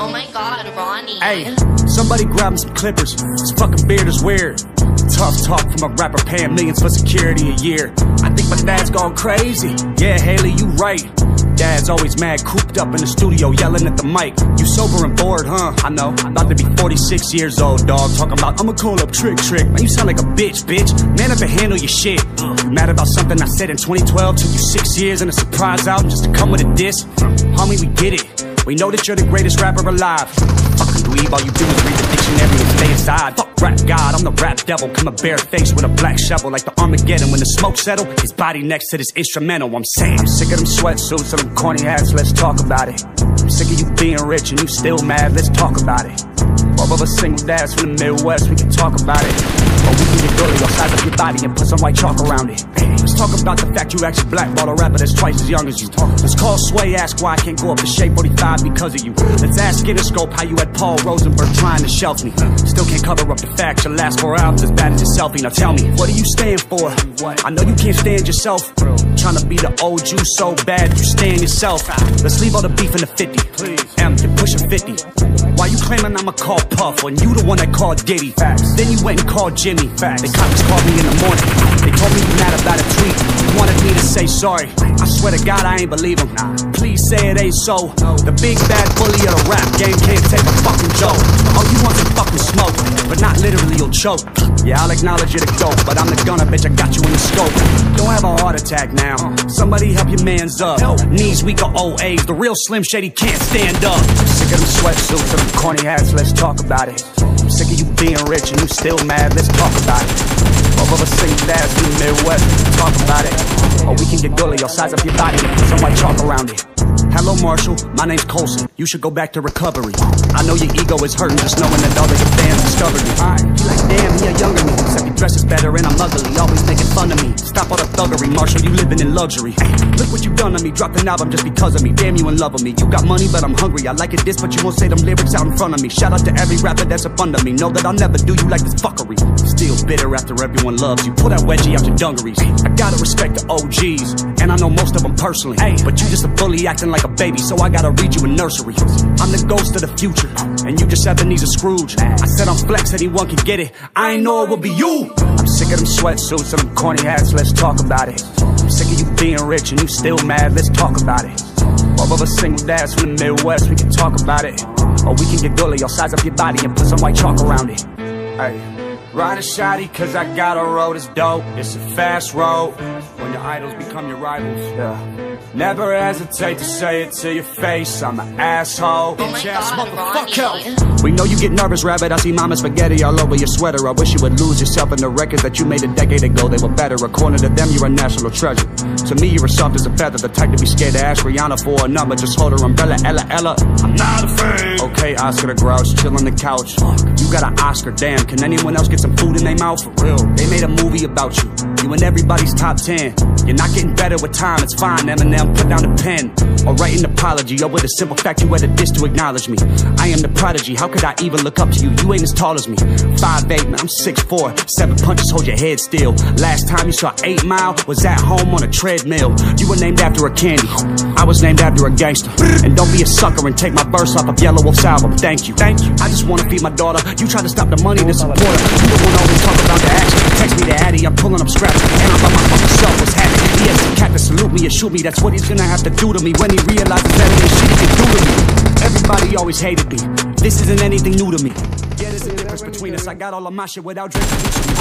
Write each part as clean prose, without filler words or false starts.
Oh my god, Ronnie. Hey, somebody grab me some clippers. This fucking beard is weird. Tough talk from a rapper paying millions for security a year. I think my dad's gone crazy. Yeah, Haley, you right. Dad's always mad, cooped up in the studio, yelling at the mic. You sober and bored, huh? I know. About to be 46 years old, dog. Talking about, I'ma call up Trick. Man, you sound like a bitch. Man up and handle your shit. You mad about something I said in 2012? Took you 6 years and a surprise album just to come with a diss? Homie, we get it. We know that you're the greatest rapper alive. Fucking dweeb, all you do is read the dictionary and stay inside. Fuck rap god, I'm the rap devil. Come barefaced with a black shovel like the Armageddon. When the smoke settle, his body next to this instrumental. I'm saying, I'm sick of them sweatsuits and them corny hats, let's talk about it. I'm sick of you being rich and you still mad, let's talk about it. Both of us single dads from the Midwest, we can talk about it. Or we can get gully, or size up your body and put some white chalk around it. Let's talk about the fact you actually blackball a rapper that's twice as young as you. Let's call Sway, ask why I can't go up to Shape 45 because of you. Let's ask Gyroscope how you had Paul Rosenberg trying to shelf me. Still can't cover up the fact your last 4 albums as bad as your selfie. Now tell me, what do you stand for? I know you can't stand yourself. Trying to be the old you so bad you stand yourself. Let's leave all the beef in the 50. M, you're pushing 50. Why you claiming I'ma call Puff when you the one that called Diddy? Facts. Then you went and called Jimmy. Facts. The cops called me in the morning. They told me you mad about a tweet. You wanted me to say sorry. I swear to God I ain't believe him. Please say it ain't so. The big bad bully of the rap game can't take a fucking joke. Oh, you want some fucking smoke, but not literally, you'll choke. Yeah, I'll acknowledge you're the dope, but I'm the gunner, bitch, I got you in the scope. Don't have a heart attack now. Somebody help your mans up. Knees weak or old age, the real Slim Shady can't stand up. I'm sick of them sweatsuits and them corny hats, let's talk about it. I'm sick of you being rich and you still mad, let's talk about it. Both of us single dads from the Midwest, we can talk about it. Or we can get gully, I'll size up your body and put some white chalk around it. Hello Marshall, my name's Colson. You should go back to recovery. I know your ego is hurting just knowing that all of your fans discovered me. You like, damn, he a younger me. Except he dresses better and I'm ugly, always making fun of me. Stop all the thuggery, Marshall, you living in luxury. Look what you done to me, dropped an album just because of me. Damn, you in love with me. You got money, but I'm hungry. I like it this, but you won't say them lyrics out in front of me. Shout out to every rapper that's up under me. Know that I'll never do you like this fuckery. Still bitter after everyone loves you. Pull that wedgie out your dungarees. I gotta respect the OGs, and I know most of them personally. But you just a bully acting like a baby, so I gotta read you a nursery. I'm the ghost of the future, and you just Ebenezer Scrooge. I said I'm flex, anyone can get it. I ain't know it would be you. I'm sick of them sweatsuits and them corny hats, let's talk about it. I'm sick of you being rich and you still mad, let's talk about it. Both of us single dads from the Midwest, we can talk about it. Or we can get gully, I'll size up your body and put some white chalk around it. Hey, ride a shotty cause I got a road that's dope. It's a fast road when your idols become your rivals. Yeah. Never hesitate to say it to your face, I'm an asshole. Oh my God, Ronnie. We know you get nervous, rabbit. I see mama spaghetti all over your sweater. I wish you would lose yourself in the records that you made a decade ago. They were better. According to them, you're a national treasure. To me, you're as soft as a feather. The type to be scared to ask Rihanna for a number. Just hold her umbrella, Ella. I'm not afraid. Okay, Oscar the Grouch, chill on the couch. You got an Oscar, damn. Can anyone else get some food in their mouth? For real. They made a movie about you. You in everybody's top 10. You're not getting better with time, it's fine. Eminem, put down the pen. Or write an apology. Or with a simple fact, you had a diss to acknowledge me. I am the prodigy, how could I even look up to you? You ain't as tall as me. 5'8", man, I'm 6'4". 7 punches, hold your head still. Last time you saw 8 Mile was at home on a treadmill. You were named after a candy, I was named after a gangster. And don't be a sucker and take my verse off of Yellow Wolf's album. Thank you. I just wanna feed my daughter. You try to stop the money to support her. You the one always talk about the action. Text me the Addy, I'm pulling up scraps. And I'm by my fucking self, what's happening? He has the cat to salute me or shoot me. That's what he's gonna have to do to me when he realizes that it ain't shit he can do to me. Everybody always hated me. This isn't anything new to me. Yeah, there's a difference between us. I got all of my shit without drinking.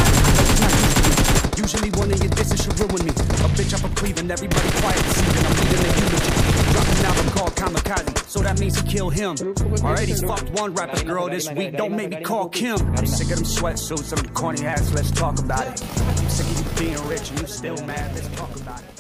Usually one of your disses should ruin me. A bitch up a Cleveland, everybody quiet this evening. I'm leading the eulogy. Dropped an album called Kamikaze, so that means he killed him. Alright, he's fucked one rapper girl this week. Don't make me call Kim. I'm sick of them sweatsuits and them corny hats. Let's talk about it. I'm sick of you being rich and you still mad. Let's talk about it.